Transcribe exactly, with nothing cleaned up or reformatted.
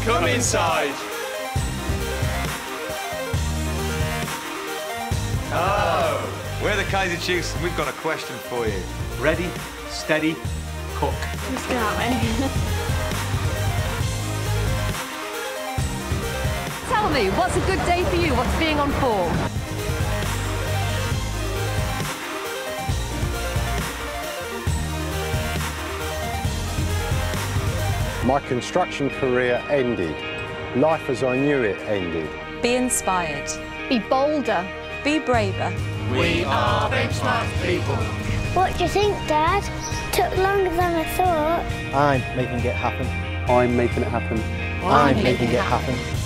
Come inside. Oh, we're the Kaiser Chiefs and we've got a question for you. Ready, steady, cook. Let's go that way. Tell me, what's a good day for you? What's being on form? My construction career ended. Life as I knew it ended. Be inspired. Be bolder. Be braver. We are Benchmark people. What do you think, Dad? Took longer than I thought. I'm making it happen. I'm making it happen. I'm making it happen.